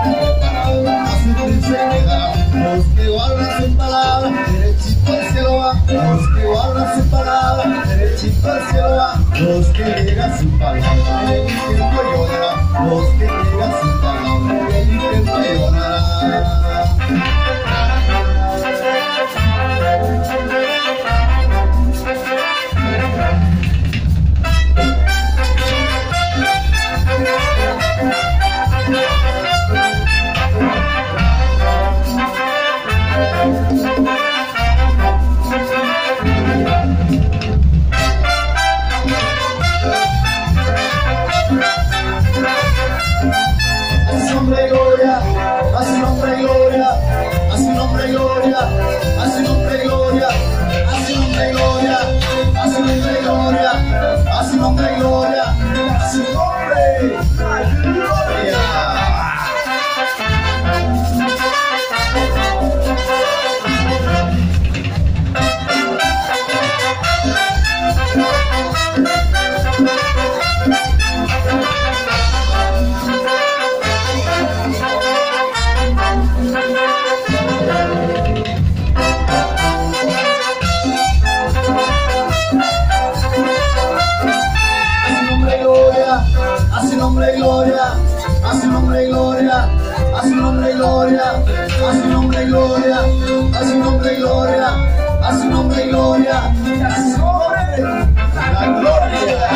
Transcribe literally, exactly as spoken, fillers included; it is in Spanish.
a sufrirse quedarán. Los que guardan su palabra, derechito al cielo van. Los que guardan su palabra, derechito al cielo van. Los que niegan su palabra, en el intento llorarán. Los que niegan su palabra, en el intento llorarán. A su nombre gloria, a su nombre gloria, a su nombre gloria, a su nombre gloria, a su nombre gloria, a su nombre gloria, a su nombre gloria. A su nombre gloria, a su nombre gloria, a su nombre gloria, a su nombre gloria, a su nombre gloria, a su nombre gloria, a su nombre, la gloria.